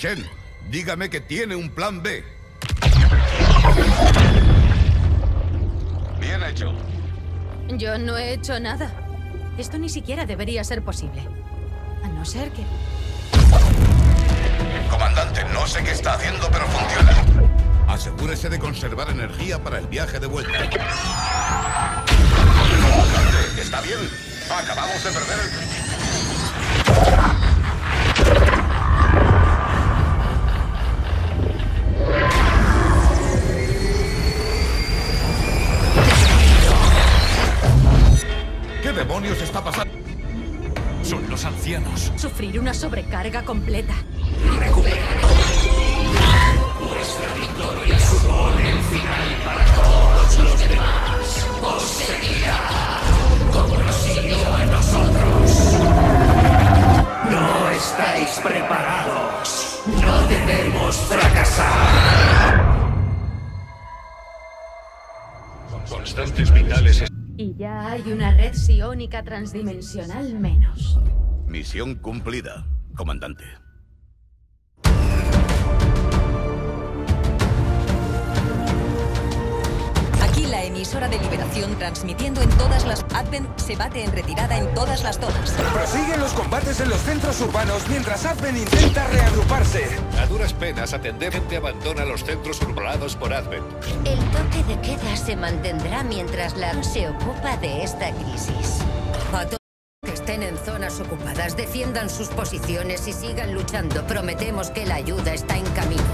Shen, dígame que tiene un plan B. Bien hecho. Yo no he hecho nada. Esto ni siquiera debería ser posible. A no ser que... Comandante, no sé qué está haciendo, pero funciona. Asegúrese de conservar energía para el viaje de vuelta. Comandante, ¿está bien? Acabamos de perder el... ¿Qué demonios está pasando? Son los ancianos. Sufrir una sobrecarga completa. Recupera. Nuestra victoria supone el final para todos los demás. Os seguirá, como nos siguió a nosotros. No estáis preparados. No debemos fracasar. Constantes vitales. Y ya hay una red psiónica transdimensional menos. Misión cumplida, comandante. Aquí la emisora de Liberación transmitiendo en todas las... Advent se bate en retirada en todas las zonas. Prosiguen los combates en los centros urbanos mientras Advent intenta reagruparse. A duras penas, atender gente abandona los centros urbanados por Advent. El toque de queda se mantendrá mientras la se ocupa de esta crisis. A todos que estén en zonas ocupadas, defiendan sus posiciones y sigan luchando. Prometemos que la ayuda está en camino.